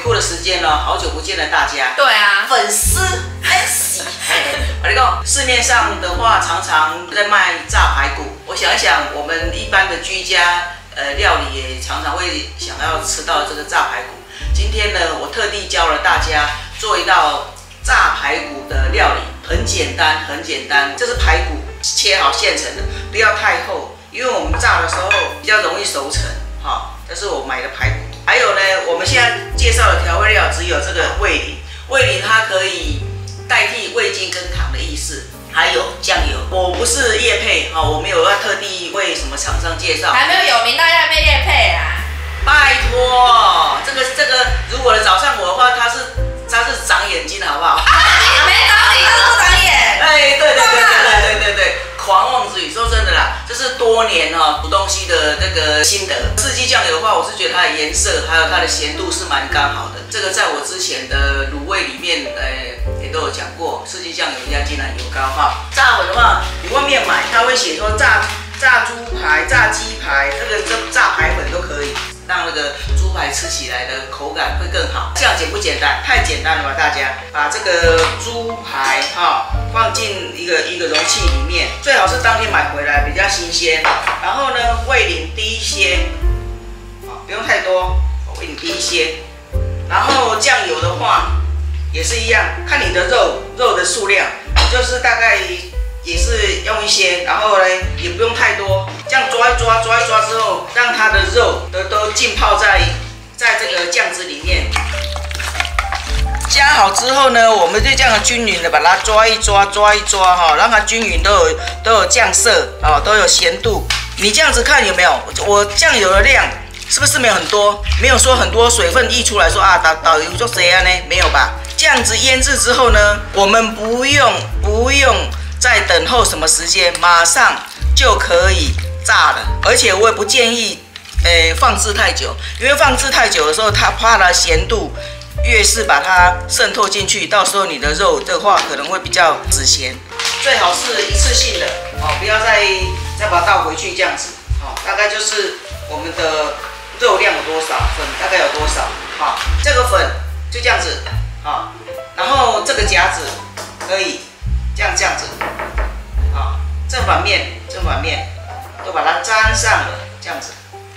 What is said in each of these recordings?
酷的时间了，好久不见了大家。 对啊， 粉丝很喜欢。我讲市面上的话，常常在卖炸排骨。我想一想，我们一般的居家料理也常常会想要吃到这个炸排骨。今天呢，我特地教了大家做一道炸排骨的料理，很简单，很简单。这是排骨切好现成的，不要太厚，因为我们炸的时候比较容易熟成。好，这是我买的排骨。还有呢，我们现在介绍的调味料只有这个味淋，味淋它可以代替味精跟糖的意思。还有酱油，我不是业配哈，我没有要特地为什么厂商介绍， 还没有有名，大家被业配啊。 拜托，这个，如果找上我的话，他是长眼睛，好不好？ 没找你，他不长眼。 哎，对，狂妄之语。说真的啦，这是多年煮东西的那个心得。四季酱油的话，我是觉得它的颜色还有它的咸度是蛮刚好的。这个在我之前的卤味里面，也都有讲过，四季酱油加金兰油膏哈。炸粉的话，你外面买，它会写说炸猪排、炸鸡排，这炸排粉都可以。让那个猪排吃起来的口感会更好。这样简不简单？太简单了吧！大家把这个猪排放进一个容器里面，最好是当天买回来，比较新鲜。然后呢，味淋滴一些，不用太多，味淋滴一些。然后酱油的话也是一样，看你的肉的数量，就是大概也是用一些，然后呢也不用太多，这样抓一抓之后，让它的肉都浸泡在这个酱汁里面。加好之后呢，我们就这样均匀的把它抓一抓哈，让它均匀都有酱色都有咸度。你这样子看有没有？我酱油的量是不是没有很多？没有说很多水分溢出来说导游做谁啊呢？没有吧？这样子腌制之后呢，我们不用再等候什么时间，马上就可以炸了。而且我也不建议放置太久，因为放置太久的时候，它怕它咸度越是把它渗透进去，到时候你的肉的话可能会比较紫咸。最好是一次性的不要再把它倒回去这样子大概就是我们的肉量有多少，粉大概有多少这个粉就这样子然后这个夹子可以这样子正反面都把它沾上了，这样子。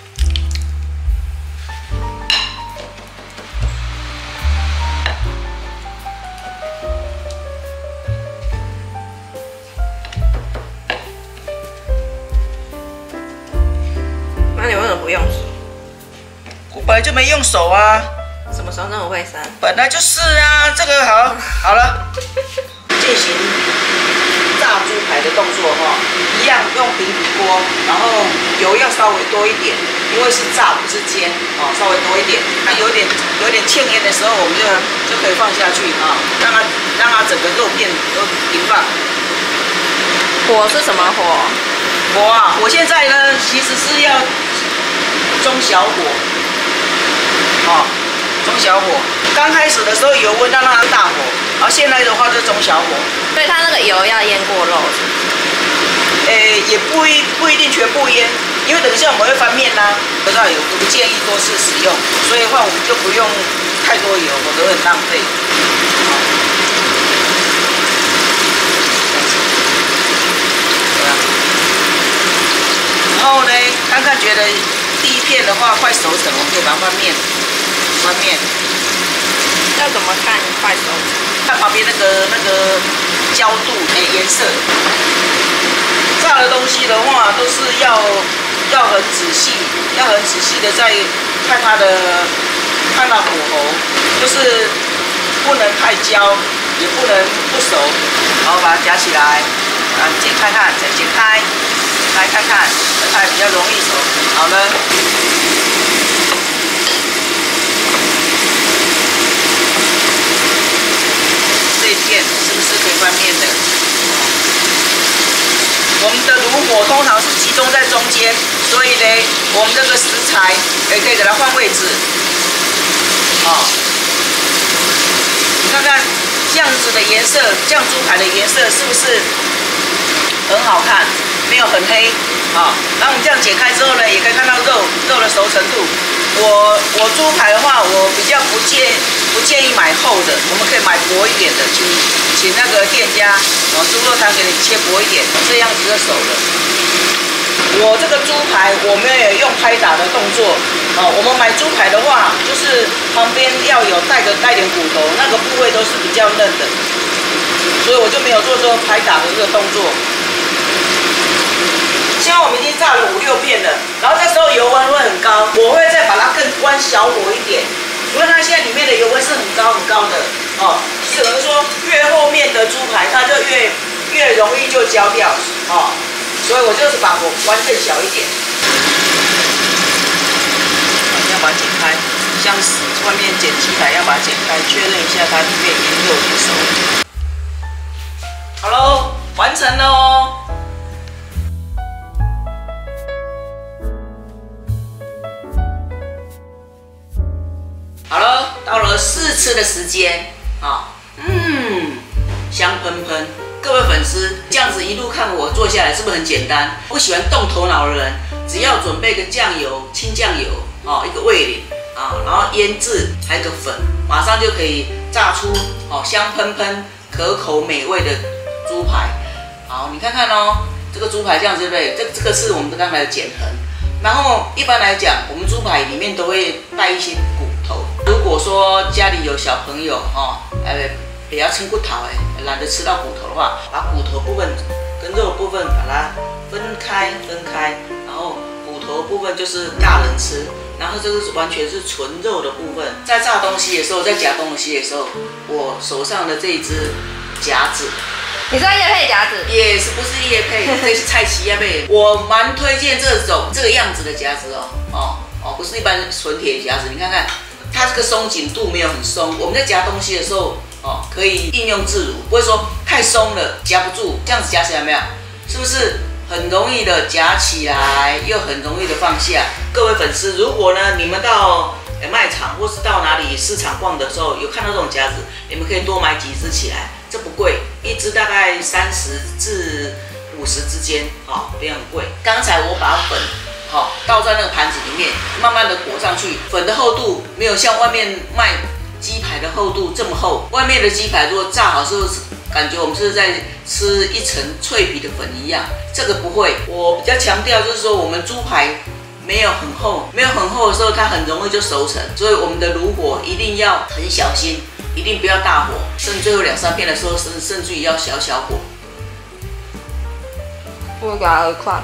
那你为什么不用手？ 我本来就没用手啊。 什么时候那么会生？ 本来就是啊，这个好了，进行炸猪排的动作一样用平底锅，然后油要稍微多一点，因为是炸不是煎稍微多一点。它有点呛烟的时候，我们就可以放下去让它整个肉片都平放。 火是什么火？ 火现在呢其实是要中小火中小火。刚开始的时候油温要让它大火，然后现在的话就中小火。 所以它那个油要腌过肉是不是？ 也不一定全部腌，因为等一下我们会翻面啦。得到油我不建议多次使用，所以的话我们就不用太多油，否则很浪费。然后呢，看看觉得第一片的话快熟成，我们可以把它翻面。 要怎么看快熟成？ 看旁边那个焦度颜色。炸的东西的话，都是要很仔细的在看它火候，就是不能太焦，也不能不熟。然后把它夹起来，剪开看，再剪开，来看看，它比较容易熟。好了。这一片是不是可以翻面的？我们的炉火通常是集中在中间，所以呢，我们这个食材也可以给它换位置。你看看这样子的颜色，酱猪排的颜色是不是很好看？没有很黑然后我们这样剪开之后呢，也可以看到肉的熟成度。 我猪排的话，我比较不建议买厚的，我们可以买薄一点的，请那个店家猪肉摊给你切薄一点，这样子就熟了。我这个猪排我没有用拍打的动作我们买猪排的话，就是旁边要有带点骨头，那个部位都是比较嫩的，所以我就没有做这个拍打的这个动作。现在我们已经炸了5、6片了，然后这时候油温会很高，我会再把它更关小火一点，因为它现在里面的油温是很高的只能说越后面的猪排它就越容易就焦掉所以我就是把火关更小一点。要把它剪开，像外面剪鸡排要把它剪开，确认一下它里面腌肉已经熟了。好喽，完成了哦。好了，到了试吃的时间香喷喷。各位粉丝，这样子一路看我做下来，是不是很简单？不喜欢动头脑的人，只要准备个酱油、清酱油一个味淋然后腌制，还有个粉，马上就可以炸出香喷喷、可口美味的猪排。好，你看看这个猪排这样子对不对？这个是我们刚才的剪痕。然后一般来讲，我们猪排里面都会带一些骨头。如果说家里有小朋友不要吃骨头懒得吃到骨头的话，把骨头部分跟肉部分把它分开，然后骨头部分就是大人吃，然后这个是完全是纯肉的部分。在炸东西的时候，在夹东西的时候，我手上的这一只夹子， 你知道业配夹子？ 也是不是业配，这是菜奇业配。我蛮推荐这个样子的夹子不是一般纯铁夹子。你看看它这个松紧度没有很松，我们在夹东西的时候可以应用自如，不会说太松了夹不住，这样子夹起来没有？是不是很容易的夹起来，又很容易的放下？各位粉丝，如果呢你们到卖场或是到哪里市场逛的时候，有看到这种夹子，你们可以多买几只起来，这不贵，一只大概30至50之间，不用很贵。刚才我把粉倒在那个盘子里面，慢慢的裹上去，粉的厚度没有像外面卖鸡排的厚度这么厚。外面的鸡排如果炸好之后，感觉我们是在吃一层脆皮的粉一样，这个不会。我比较强调就是说，我们猪排没有很厚的时候，它很容易就熟成，所以我们的炉火一定要很小心，一定不要大火，剩最后2、3片的时候，甚至于要小火。 我给它快。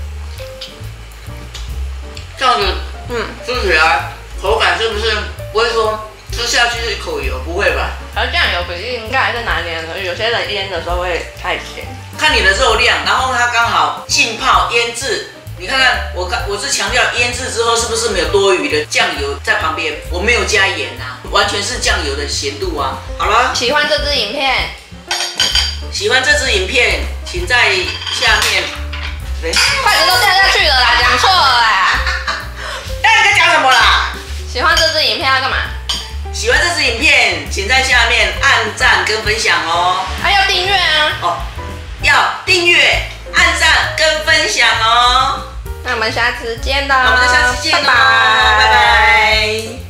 这样子，吃起来口感是不是不会说吃下去是一口油？不会吧？ 而酱油比例应该还是拿捏的，有些人腌的时候会太咸。 看你的肉量，然后它刚好浸泡腌制。你看看我是强调腌制之后是不是没有多余的酱油在旁边？我没有加盐完全是酱油的咸度好了， 喜欢这支影片， 请在下面， 筷子都掉下去了啦，讲错了啦。 那你在讲什么啦？ 喜欢这支影片要干嘛？ 喜欢这支影片，请在下面按赞跟分享还要订阅要订阅、按赞跟分享那我们下次见喽！ 拜拜。